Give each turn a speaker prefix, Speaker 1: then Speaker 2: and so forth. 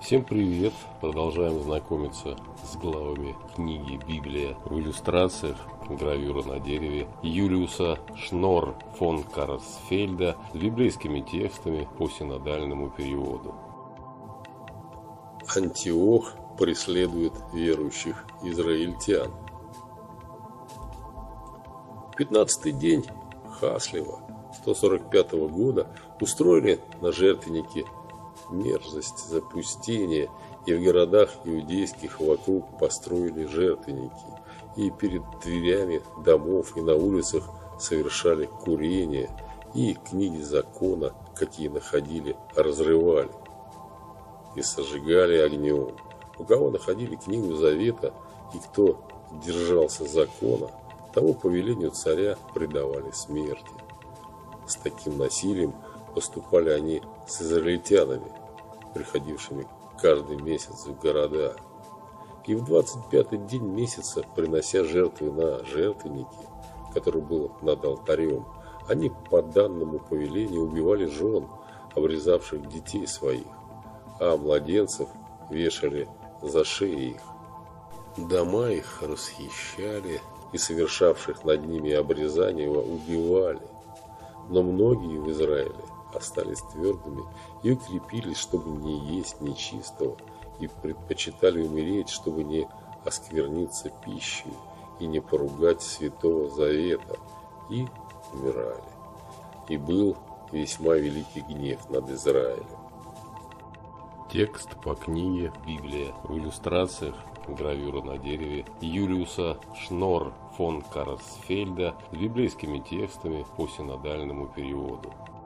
Speaker 1: Всем привет! Продолжаем знакомиться с главами книги «Библия» в иллюстрациях, гравюра на дереве Юлиуса Шнорр фон Карсфельда с библейскими текстами по синодальному переводу. Антиох преследует верующих израильтян. 15-й день Хаслева 145 года устроили на жертвеннике мерзость запустения, и в городах иудейских вокруг построили жертвенники, и перед дверями домов и на улицах совершали курение, и книги закона, какие находили, разрывали и сожигали огнем. У кого находили книгу завета и кто держался закона, тому по велению царя предавали смерти. С таким насилием поступали они с израильтянами, приходившими каждый месяц в города. И в 25-й день месяца, принося жертвы на жертвенники, который был над алтарем, они по данному повелению убивали жен, обрезавших детей своих, а младенцев вешали за шеи их. Дома их расхищали, и совершавших над ними обрезание убивали. Но многие в Израиле остались твердыми и укрепились, чтобы не есть нечистого, и предпочитали умереть, чтобы не оскверниться пищей и не поругать Святого Завета, и умирали. И был весьма великий гнев над Израилем. Текст по книге «Библия» в иллюстрациях, гравюра на дереве Юлиуса Шнорр фон Карсфельда с библейскими текстами по синодальному переводу.